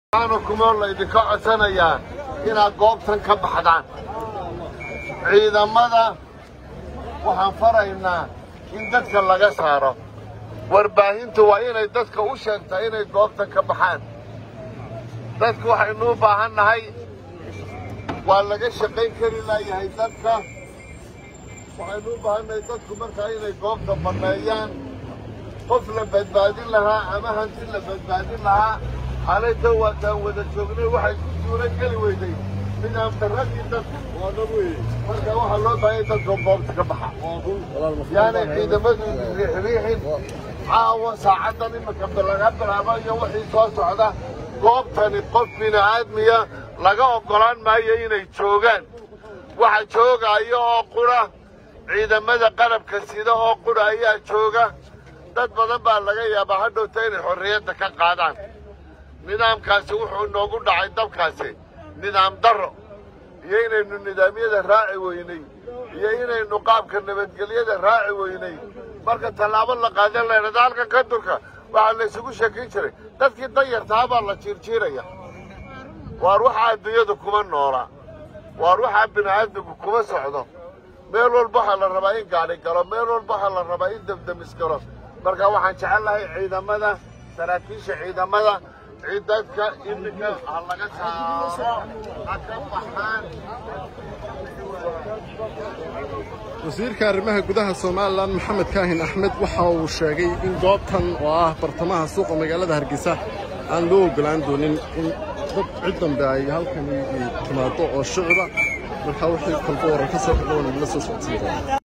أنا كمان لا يدك سنة يا هنا قابتن كبحدان عيدا ماذا وحنفرنا إن دتك اللي صاره واربعين توعين دتك وشان تعين قابتن كبحان دتك وحنو بعهن هاي ولا جش قين كري لا يهي دتك وحنو بعهن دتك مركعين قابتن بنيان طفل بدبادين لها أما هنتين بدبادين لها على تو الشغل واحد يقول كل ويدي من أم تركي تك وانوي مركا واحد لو باي تجرب تكبحها يعني إذا بدو ريح عاو ساعدني مكمل لقبل عماية وحي صوص هذا قابتني قف من عادمية لقوا قران ما يين يتشوغان واحد شوغ أيها قرى إذا ماذا قرب كسيده قرى أيها شوغا dad badan baa laga yaabaa hadhowta inay xorriyadda ka qaadaan nidaamkaasi wuxuu noogu dhacay dabkaasi nidaam darro iyo inaynu nidaamyada raaci weynay iyo inaynu qaabka nabadgelyada raaci weynay marka tallaabo la qaadan lahayd halkan ka durka waxaa la isugu sheekin jiray dadkii danyartaa baa la jiirjiiraya waar waxa adduunyadu kuma noola waar waxa bini'aadmigu kuma socdo meel walba waxaa la rabaa in gaadhi galo meel walba waxaa la rabaa in dabdamis galo marka waxaan jecelahay ciidamada saraakiisha ciidamada ciidadka imika laga saaro ka baxaan wasiirka arrimaha gudaha Soomaaliland Maxamed Kaahin Axmed waxa uu sheegay in goobtan oo ah bartamaha suuqa magaalada Hargeysa aan loo ogolaan doonin in dad cid dambe ay halkan timaado oo shacab marka wixii kalboor ka soo xidhoon la soo socodsiin